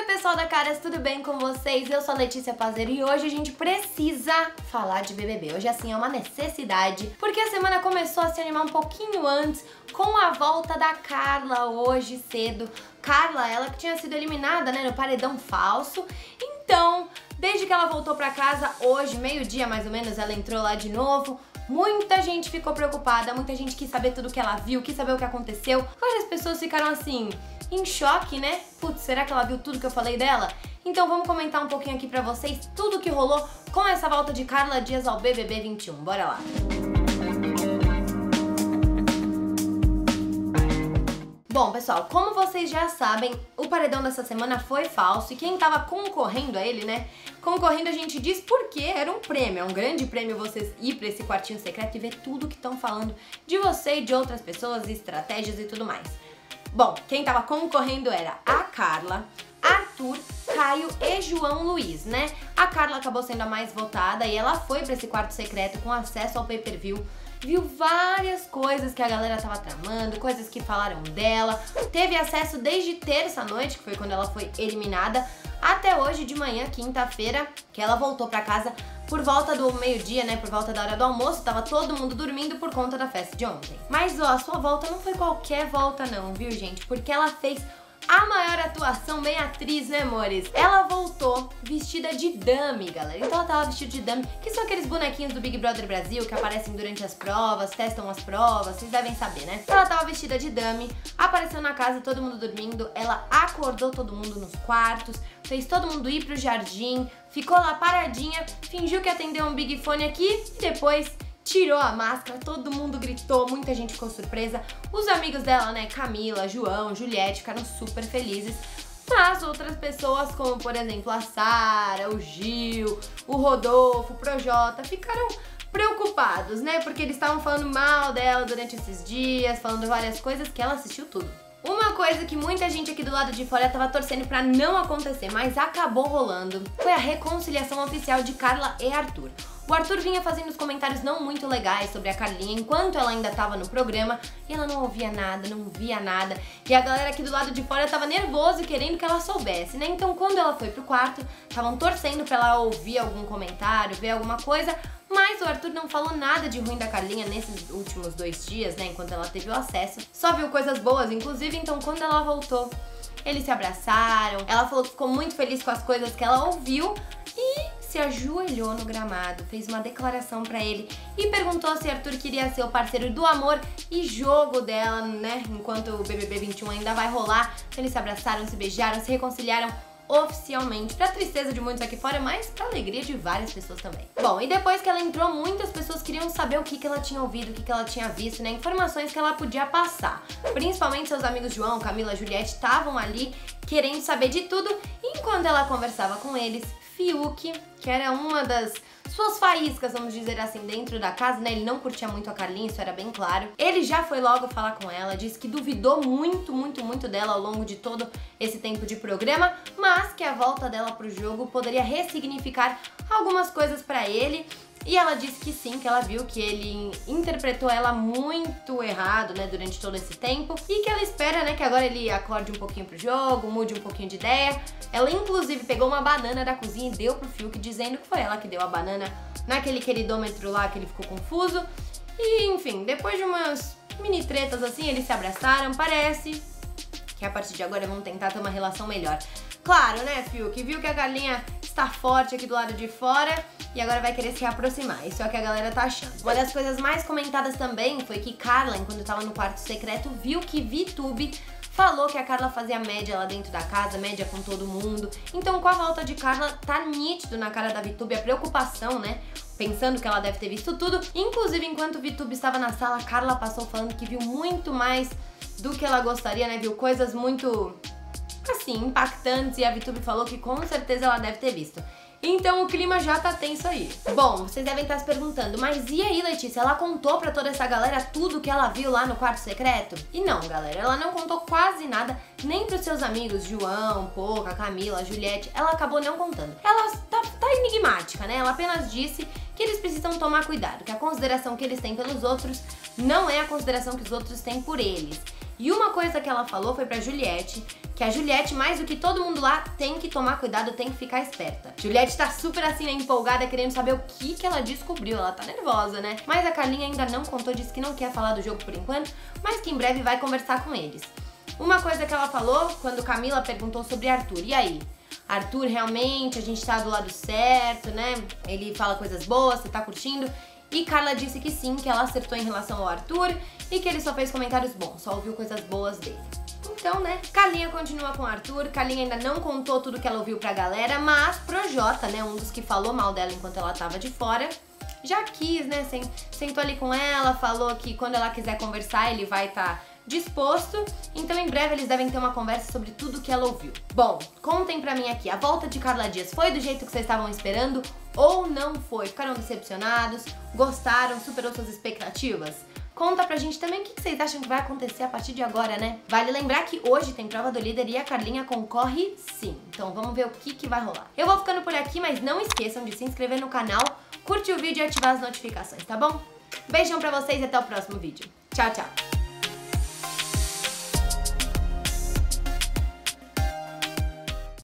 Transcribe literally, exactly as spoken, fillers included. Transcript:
Oi pessoal da Caras, tudo bem com vocês? Eu sou a Letícia Pazeiro e hoje a gente precisa falar de B B B. Hoje assim é uma necessidade, porque a semana começou a se animar um pouquinho antes com a volta da Carla hoje cedo. Carla, ela que tinha sido eliminada, né, no paredão falso. Então, desde que ela voltou pra casa, hoje, meio-dia mais ou menos, ela entrou lá de novo. Muita gente ficou preocupada, muita gente quis saber tudo que ela viu, quis saber o que aconteceu. Várias pessoas ficaram assim, em choque, né? Putz, será que ela viu tudo que eu falei dela? Então vamos comentar um pouquinho aqui pra vocês tudo que rolou com essa volta de Carla Dias ao B B B vinte e um. Bora lá! Bom, pessoal, como vocês já sabem, o paredão dessa semana foi falso e quem tava concorrendo a ele, né? Concorrendo a gente diz porque era um prêmio, é um grande prêmio vocês ir pra esse quartinho secreto e ver tudo que estão falando de você e de outras pessoas, estratégias e tudo mais. Bom, quem tava concorrendo era a Carla, Arthur, Caio e João Luiz, né? A Carla acabou sendo a mais votada e ela foi pra esse quarto secreto com acesso ao pay-per-view. Viu várias coisas que a galera tava tramando, coisas que falaram dela. Teve acesso desde terça-noite, que foi quando ela foi eliminada, até hoje de manhã, quinta-feira, que ela voltou pra casa por volta do meio-dia, né, por volta da hora do almoço. Tava todo mundo dormindo por conta da festa de ontem. Mas, ó, a sua volta não foi qualquer volta não, viu, gente? Porque ela fez a maior atuação bem atriz, né, amores? Ela voltou vestida de dummy, galera. Então ela tava vestida de dummy, que são aqueles bonequinhos do Big Brother Brasil que aparecem durante as provas, testam as provas, vocês devem saber, né? Ela tava vestida de dummy, apareceu na casa, todo mundo dormindo, ela acordou todo mundo nos quartos, fez todo mundo ir pro jardim, ficou lá paradinha, fingiu que atendeu um Big Fone aqui e depois tirou a máscara, todo mundo gritou, muita gente ficou surpresa. Os amigos dela, né, Camila, João, Juliette, ficaram super felizes. Mas outras pessoas, como por exemplo a Sara, o Gil, o Rodolfo, o Projota, ficaram preocupados, né? Porque eles estavam falando mal dela durante esses dias, falando várias coisas que ela assistiu tudo. Uma coisa que muita gente aqui do lado de fora tava torcendo pra não acontecer, mas acabou rolando, foi a reconciliação oficial de Carla e Arthur. O Arthur vinha fazendo os comentários não muito legais sobre a Carlinha enquanto ela ainda tava no programa e ela não ouvia nada, não via nada. E a galera aqui do lado de fora tava nervoso e querendo que ela soubesse, né? Então quando ela foi pro quarto, estavam torcendo pra ela ouvir algum comentário, ver alguma coisa, mas o Arthur não falou nada de ruim da Carlinha nesses últimos dois dias, né? Enquanto ela teve o acesso. Só viu coisas boas, inclusive, então quando ela voltou, eles se abraçaram. Ela falou que ficou muito feliz com as coisas que ela ouviu e se ajoelhou no gramado, fez uma declaração pra ele e perguntou se Arthur queria ser o parceiro do amor e jogo dela, né? Enquanto o B B B vinte e um ainda vai rolar. Eles se abraçaram, se beijaram, se reconciliaram oficialmente, pra tristeza de muitos aqui fora, mas pra alegria de várias pessoas também. Bom, e depois que ela entrou, muitas pessoas queriam saber o que, que ela tinha ouvido, o que, que ela tinha visto, né? Informações que ela podia passar. Principalmente seus amigos João, Camila, Juliette estavam ali querendo saber de tudo. E enquanto ela conversava com eles, Fiuk, que era uma das suas faíscas, vamos dizer assim, dentro da casa, né? Ele não curtia muito a Carlinha, isso era bem claro. Ele já foi logo falar com ela, disse que duvidou muito, muito, muito dela ao longo de todo esse tempo de programa, mas que a volta dela pro jogo poderia ressignificar algumas coisas pra ele. E ela disse que sim, que ela viu que ele interpretou ela muito errado, né, durante todo esse tempo. E que ela espera, né, que agora ele acorde um pouquinho pro jogo, mude um pouquinho de ideia. Ela, inclusive, pegou uma banana da cozinha e deu pro Fiuk, dizendo que foi ela que deu a banana naquele queridômetro lá, que ele ficou confuso. E, enfim, depois de umas mini tretas assim, eles se abraçaram. Parece que a partir de agora vão tentar ter uma relação melhor. Claro, né, Fiuk? Viu que a Carlinha está forte aqui do lado de fora e agora vai querer se reaproximar. Isso é o que a galera tá achando. Uma das coisas mais comentadas também foi que Carla, enquanto tava no quarto secreto, viu que VTube falou que a Carla fazia média lá dentro da casa, média com todo mundo. Então, com a volta de Carla, tá nítido na cara da VTube a preocupação, né? Pensando que ela deve ter visto tudo. Inclusive, enquanto o VTube estava na sala, a Carla passou falando que viu muito mais do que ela gostaria, né? Viu coisas muito, assim, impactantes, e a VTube falou que com certeza ela deve ter visto. Então o clima já tá tenso aí. Bom, vocês devem estar se perguntando, mas e aí, Letícia, ela contou pra toda essa galera tudo que ela viu lá no quarto secreto? E não, galera, ela não contou quase nada, nem pros seus amigos João, Poca, Camila, Juliette, ela acabou não contando. Ela tá, tá enigmática, né? Ela apenas disse que eles precisam tomar cuidado, que a consideração que eles têm pelos outros não é a consideração que os outros têm por eles. E uma coisa que ela falou foi pra Juliette, que a Juliette, mais do que todo mundo lá, tem que tomar cuidado, tem que ficar esperta. Juliette tá super assim, né, empolgada, querendo saber o que que ela descobriu. Ela tá nervosa, né? Mas a Carlinha ainda não contou, disse que não quer falar do jogo por enquanto, mas que em breve vai conversar com eles. Uma coisa que ela falou, quando Camila perguntou sobre Arthur, e aí? Arthur, realmente, a gente tá do lado certo, né? Ele fala coisas boas, você tá curtindo? E Carla disse que sim, que ela acertou em relação ao Arthur e que ele só fez comentários bons, só ouviu coisas boas dele. Então, né, Carlinha continua com o Arthur, Carlinha ainda não contou tudo que ela ouviu pra galera, mas Projota, né, um dos que falou mal dela enquanto ela tava de fora, já quis, né, sentou ali com ela, falou que quando ela quiser conversar ele vai estar tá disposto, então em breve eles devem ter uma conversa sobre tudo que ela ouviu. Bom, contem pra mim aqui, a volta de Carla Dias foi do jeito que vocês estavam esperando ou não foi? Ficaram decepcionados? Gostaram? Superou suas expectativas? Conta pra gente também o que vocês acham que vai acontecer a partir de agora, né? Vale lembrar que hoje tem prova do líder e a Carlinha concorre sim. Então vamos ver o que que vai rolar. Eu vou ficando por aqui, mas não esqueçam de se inscrever no canal, curtir o vídeo e ativar as notificações, tá bom? Beijão pra vocês e até o próximo vídeo. Tchau, tchau!